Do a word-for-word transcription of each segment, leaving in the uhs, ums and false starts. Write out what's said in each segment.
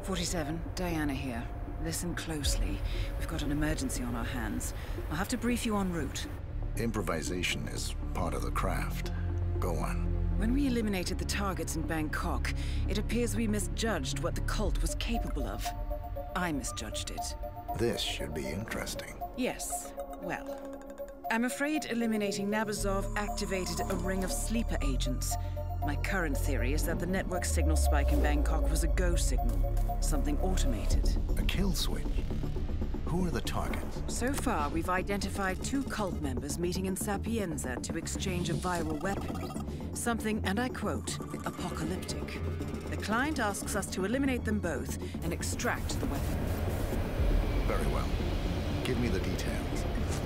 forty-seven, Diana here. Listen closely. We've got an emergency on our hands. I'll have to brief you en route. Improvisation is part of the craft. Go on. When we eliminated the targets in Bangkok, it appears we misjudged what the cult was capable of. I misjudged it. This should be interesting. Yes. Well, I'm afraid eliminating Nabazov activated a ring of sleeper agents. My current theory is that the network signal spike in Bangkok was a go signal, something automated. A kill switch? Who are the targets? So far, we've identified two cult members meeting in Sapienza to exchange a viral weapon. Something, and I quote, apocalyptic. The client asks us to eliminate them both and extract the weapon. Very well. Give me the details.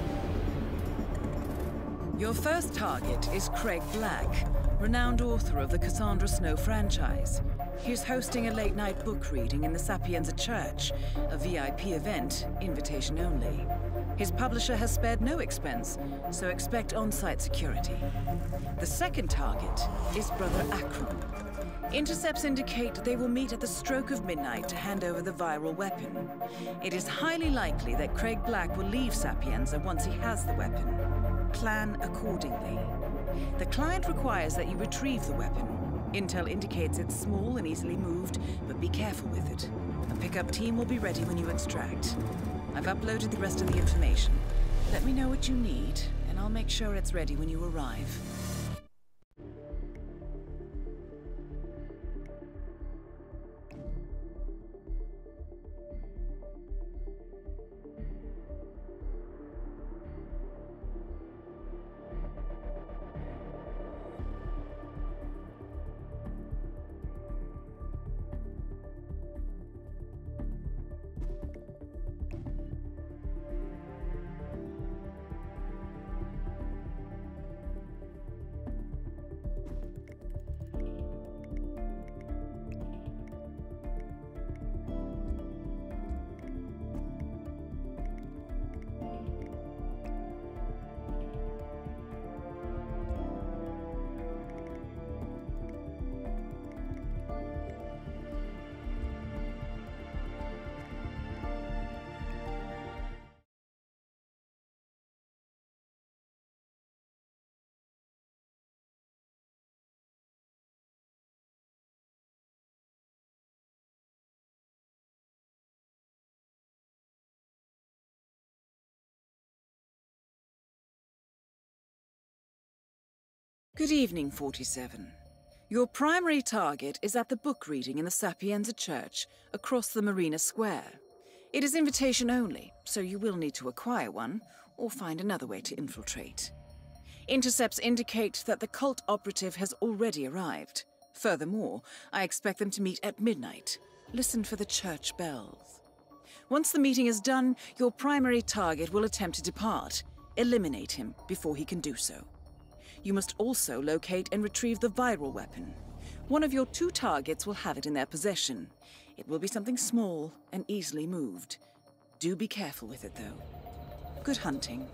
Your first target is Craig Black, renowned author of the Cassandra Snow franchise. He's hosting a late-night book reading in the Sapienza Church, a V I P event, invitation only. His publisher has spared no expense, so expect on-site security. The second target is Brother Akram. Intercepts indicate they will meet at the stroke of midnight to hand over the viral weapon. It is highly likely that Craig Black will leave Sapienza once he has the weapon. Plan accordingly. The client requires that you retrieve the weapon. Intel indicates it's small and easily moved, but be careful with it. A pickup team will be ready when you extract. I've uploaded the rest of the information. Let me know what you need, and I'll make sure it's ready when you arrive. Good evening, forty-seven. Your primary target is at the book reading in the Sapienza Church, across the Marina Square. It is invitation only, so you will need to acquire one, or find another way to infiltrate. Intercepts indicate that the cult operative has already arrived. Furthermore, I expect them to meet at midnight. Listen for the church bells. Once the meeting is done, your primary target will attempt to depart. Eliminate him before he can do so. You must also locate and retrieve the viral weapon. One of your two targets will have it in their possession. It will be something small and easily moved. Do be careful with it, though. Good hunting.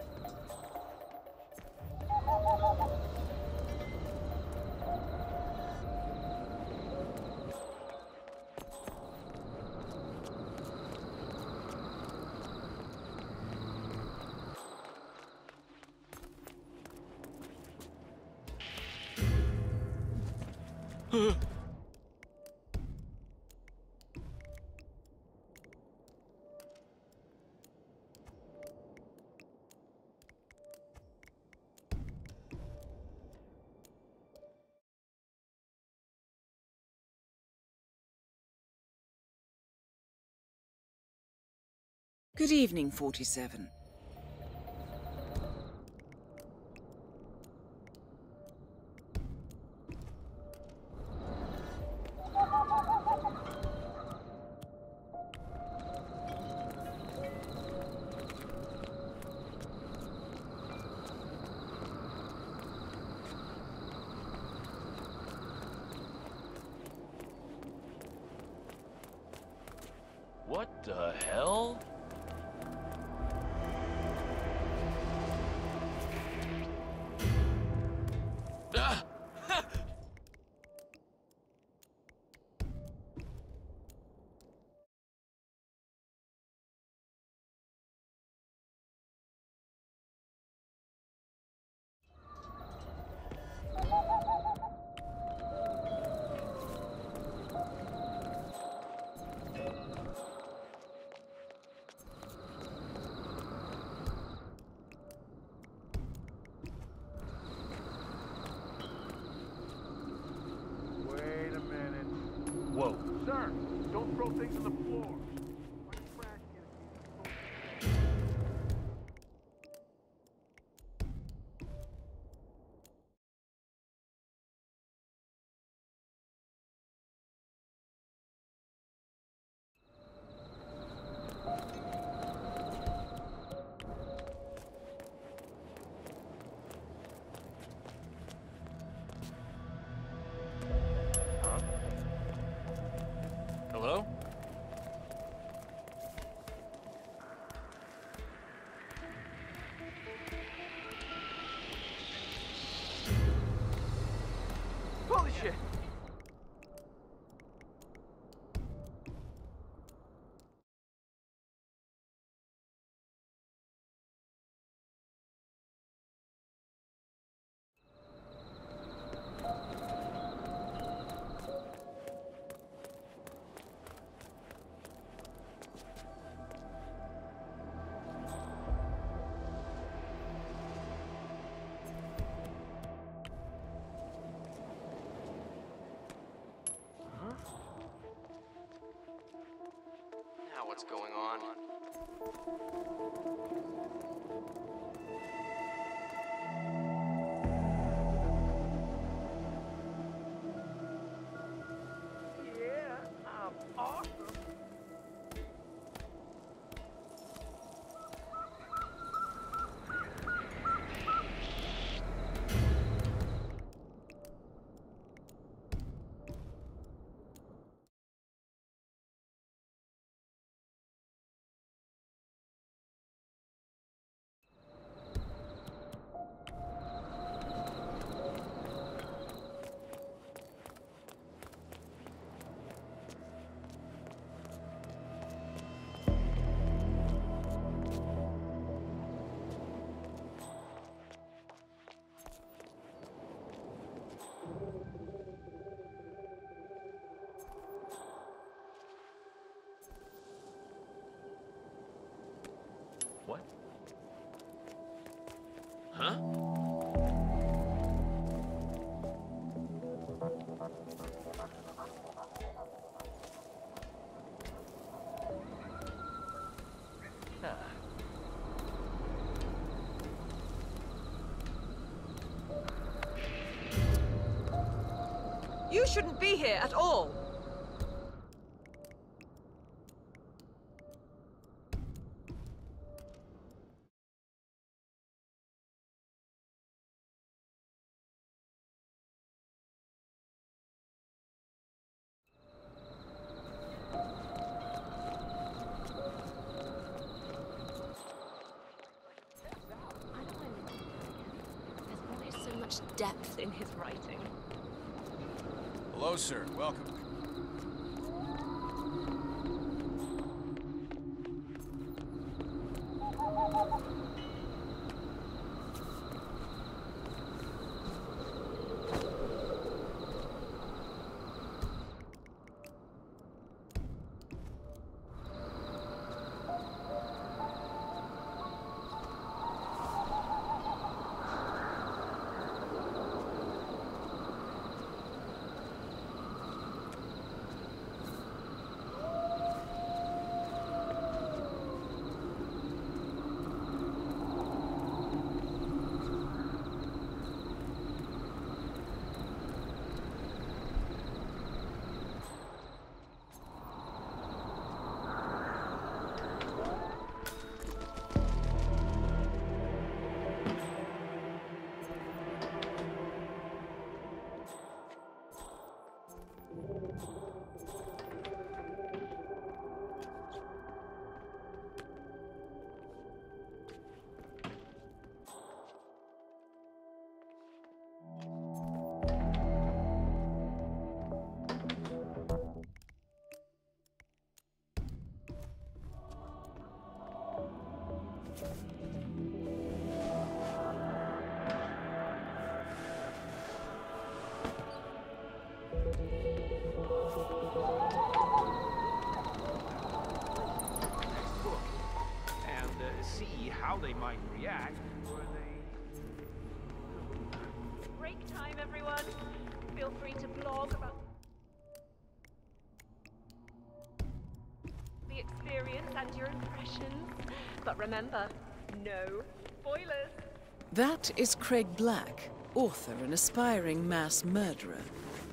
Good evening, forty-seven. What the hell? Ah! to the floor. Hello? Holy shit! Now what's going on? Yeah, I'm awesome. What? Huh? Ah. You shouldn't be here at all! So much depth in his writing. Hello, sir. Welcome. how they might react were they... Break time, everyone. Feel free to blog about... experience and your impressions. But remember, no spoilers. That is Craig Black, author and aspiring mass murderer.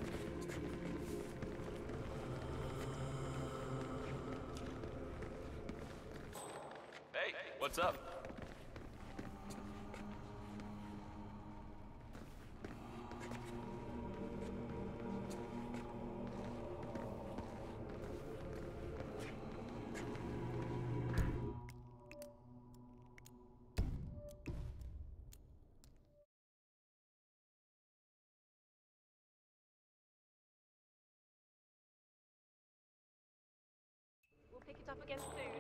Hey, what's up? We'll pick it up again soon.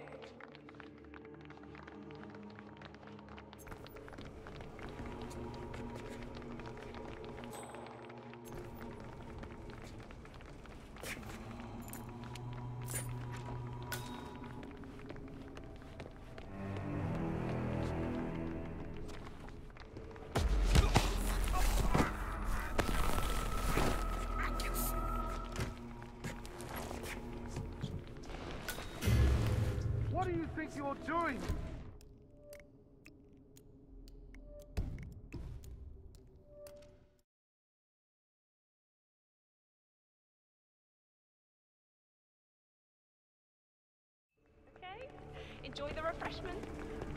What do you think you're doing? Okay? Enjoy the refreshments.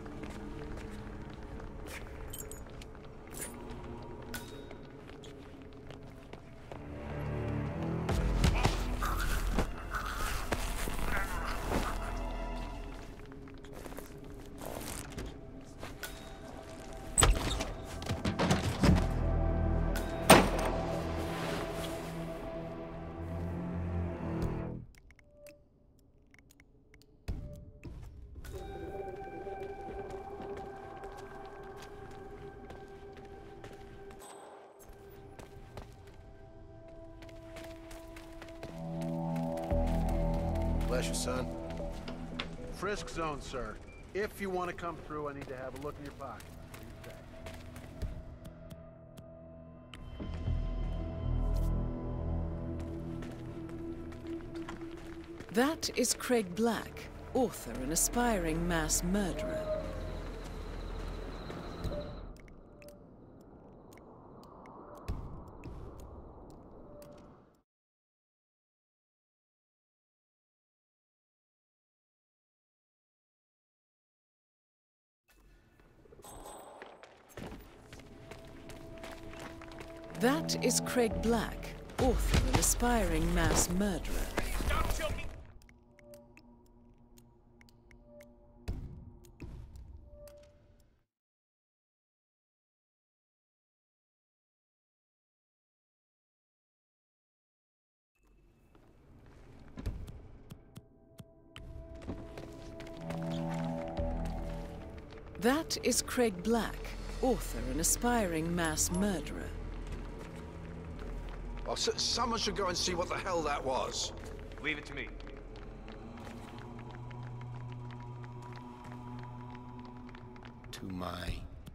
Pleasure, son. Frisk zone, sir. If you want to come through, I need to have a look in your pocket. That is Craig Black, author and aspiring mass murderer. That is Craig Black, author and aspiring mass murderer. Stop choking! That is Craig Black, author and aspiring mass murderer. Oh, s someone should go and see what the hell that was. Leave it to me. To my...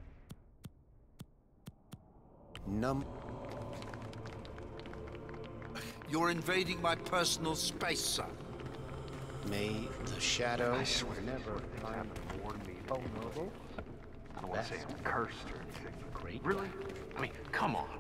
num... You're invading my personal space, son. May the shadow... I swear never find more me vulnerable. I don't want to say I'm cursed or anything. Great. Really? I mean, come on.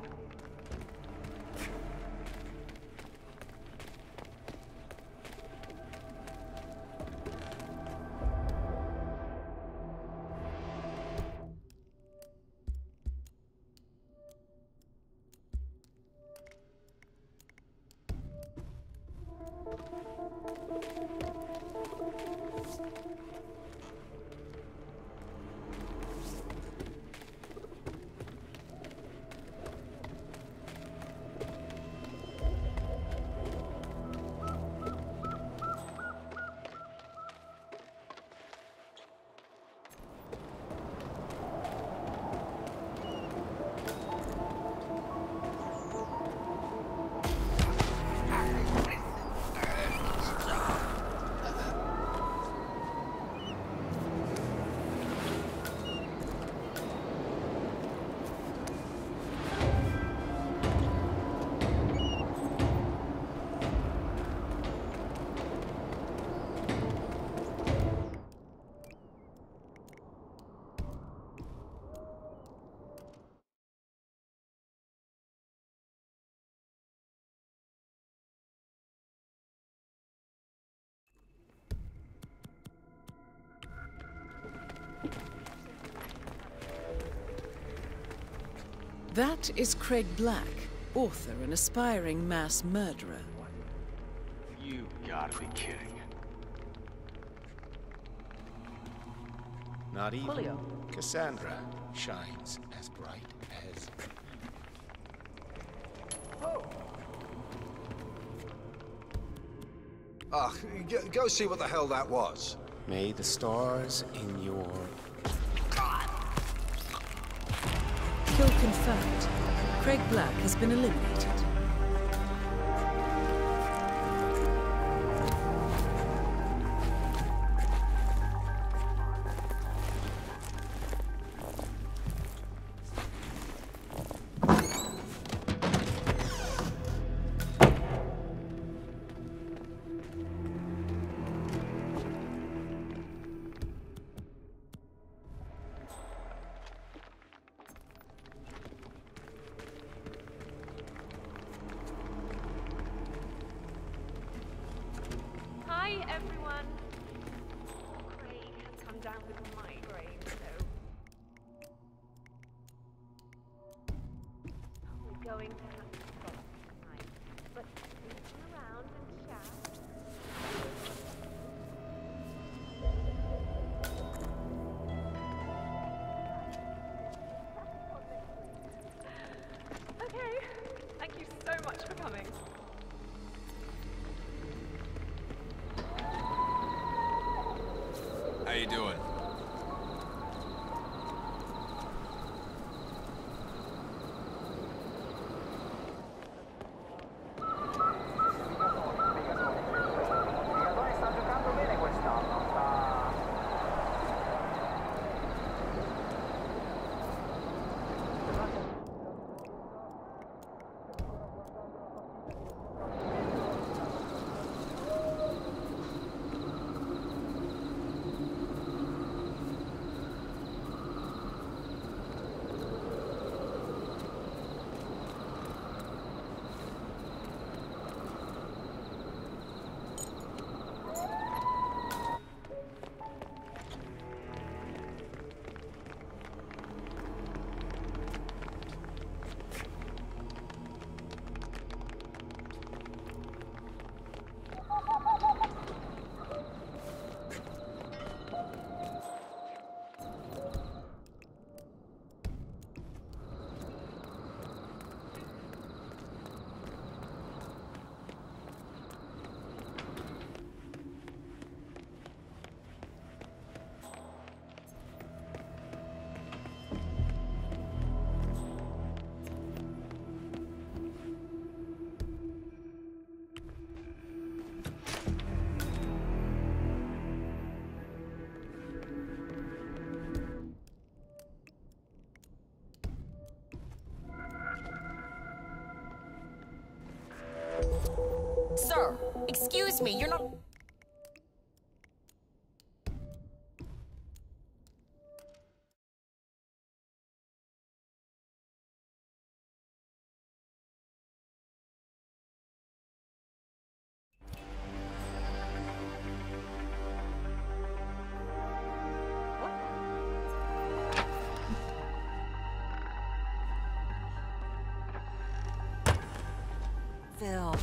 That is Craig Black, author and aspiring mass murderer. You gotta be kidding. Not even Julio. Cassandra shines as bright as... Ah, g go see what the hell that was. May the stars in your... Kill confirmed. Craig Black has been eliminated. Hi, everyone. Craig has come down with a migraine, so we're going to have to stop tonight. But we come around and chat. Okay. Thank you so much for coming. How you doing? Sir, excuse me, you're not... Phil.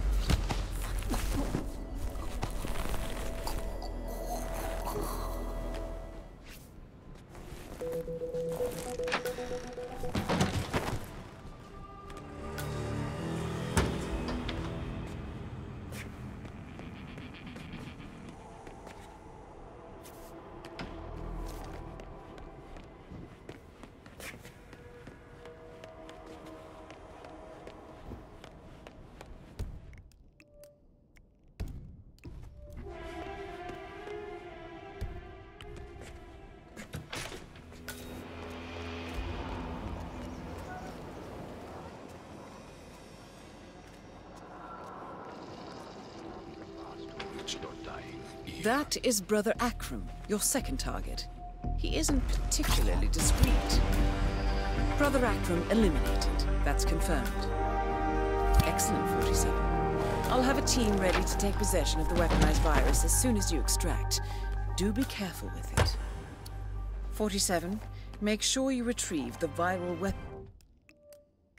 That is Brother Akram, your second target. He isn't particularly discreet. Brother Akram eliminated. That's confirmed. Excellent, forty-seven. I'll have a team ready to take possession of the weaponized virus as soon as you extract. Do be careful with it. forty-seven, make sure you retrieve the viral weapon.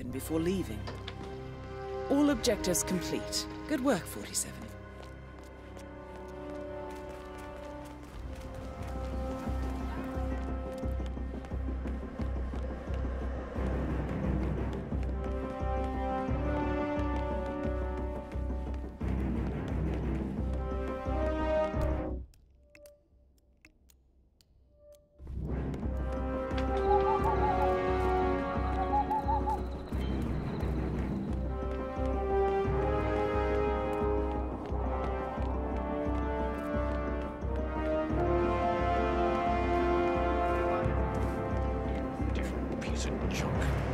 forty-seven before leaving. All objectives complete. Good work, forty-seven. Piece of junk.